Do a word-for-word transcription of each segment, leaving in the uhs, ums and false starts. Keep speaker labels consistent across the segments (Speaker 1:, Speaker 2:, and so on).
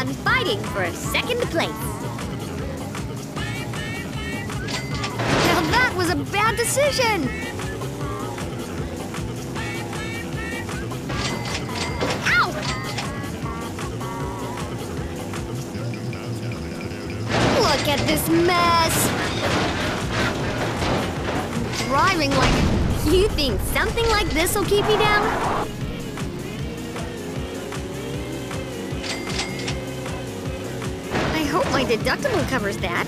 Speaker 1: on fighting for second place. Now that was a bad decision. Ow! Look at this mess. Driving like... You think something like this will keep me down? I hope my deductible covers that.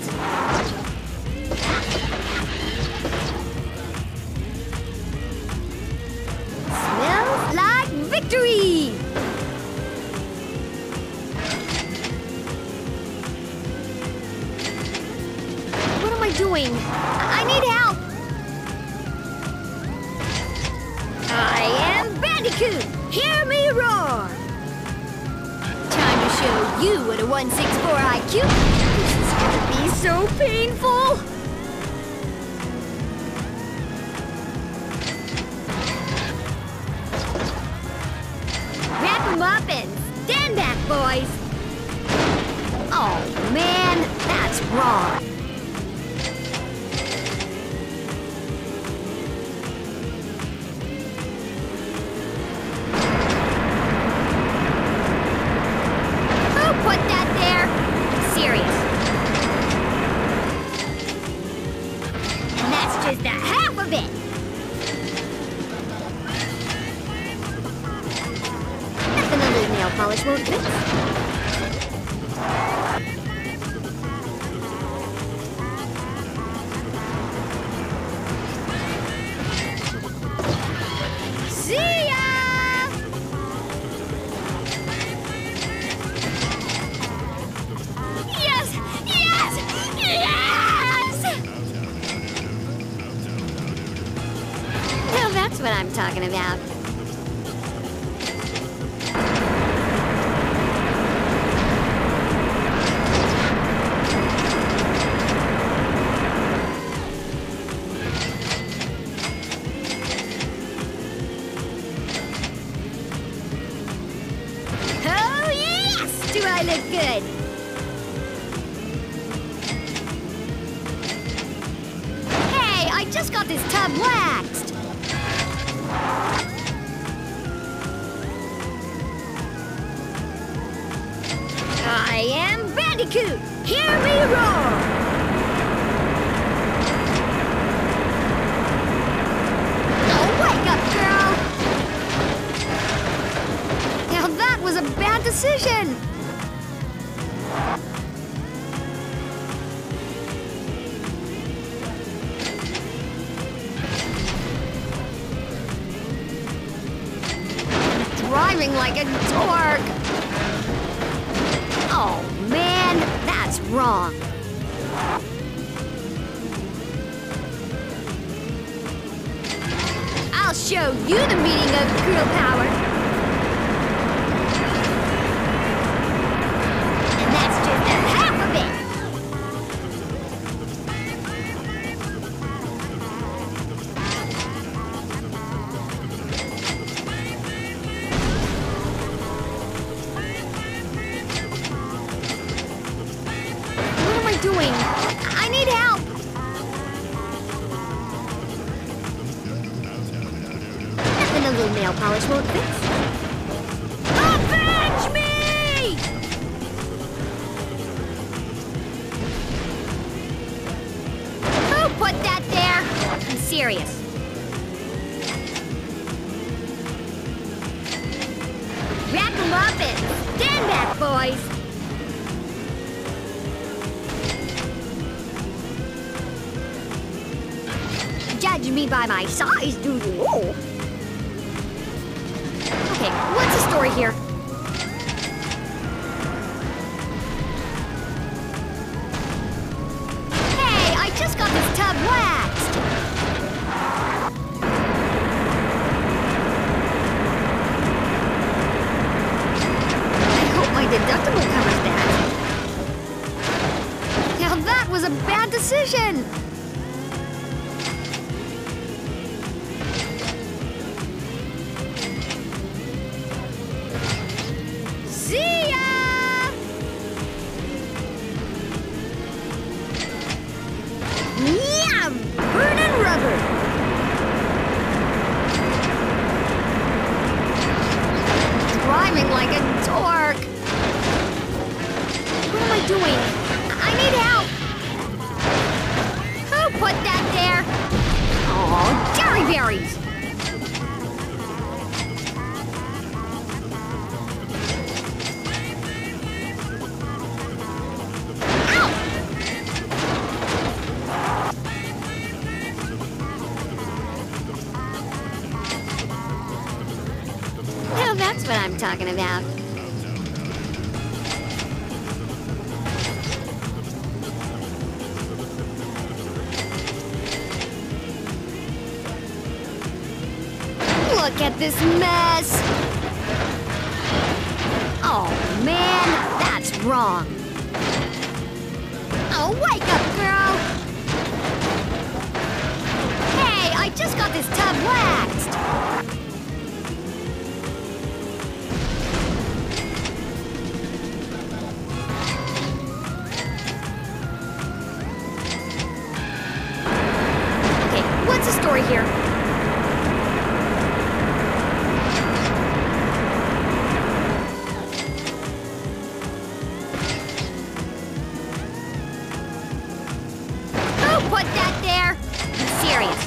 Speaker 1: Smells like victory! What am I doing? I need help! I am Bandicoot! Hear me roar! Time to show you what a one sixty-four I Q. This is gonna be so painful! Wrap 'em up and stand back, boys! Oh man, that's wrong! Put that there. Serious. And that's just the half of it. Nothing a little nail polish won't fix. See ya! That's what I'm talking about. Oh yes! Do I look good? Hey, I just got this tub waxed. I am Bandicoot! Hear me roar! Oh, wake up, girl! Now that was a bad decision! Driving like a dork! Oh, man, that's wrong. I'll show you the meaning of girl power. And that's just the half of it. Doing? I need help! Nothing a little nail polish won't fix. Avenge me! Who put that there? I'm serious. Wrap 'em up and stand back, boys! Judge me by my size, do you? Okay, what's the story here? Hey, I just got this tub waxed! I hope my deductible covers that. Now that was a bad decision! See ya! swimming like a dork. What am I doing? I need help. Who put that there? Oh, Jerry berries. Now that's what I'm talking about. Look at this mess! Oh man, that's wrong. Oh, wake up, girl! Hey, I just got this tub waxed! Okay, what's the story here? Put that there? Be serious.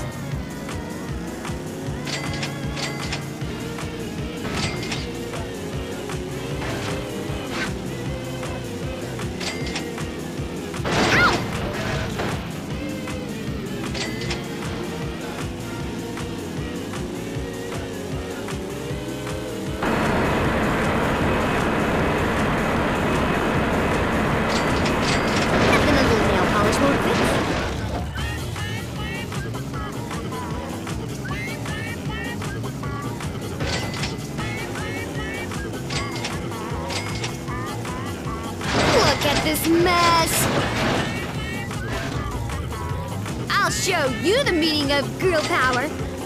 Speaker 1: Ow! Nothing a little nail polish won't fix. Look at this mess! I'll show you the meaning of girl power.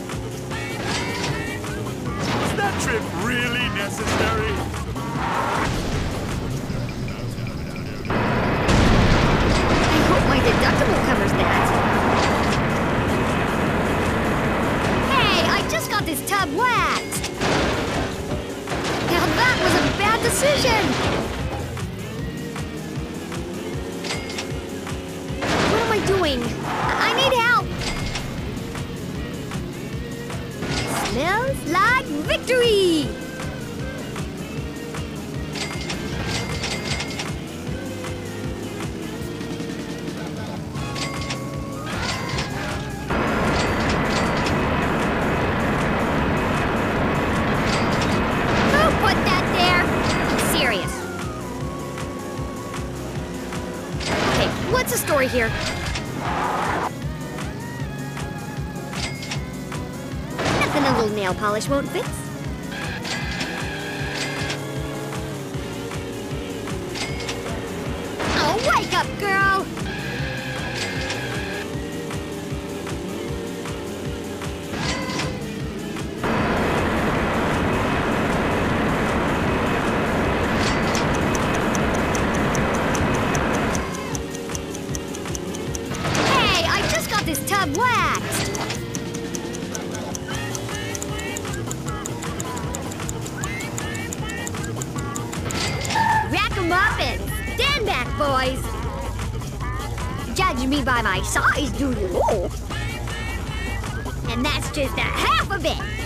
Speaker 2: Is that trip really necessary?
Speaker 1: I hope my deductible covers that. Hey, I just got this tub waxed. Now that was a bad decision. What am I doing? I need help! Smells like victory! Who put that there? Be serious. Okay, what's the story here? Nothing a little nail polish won't fix. Oh, wake up, girl! Hey, I just got this tub waxed. Rack 'em up and stand back, boys. Judge me by my size, do you? And that's just a half of it.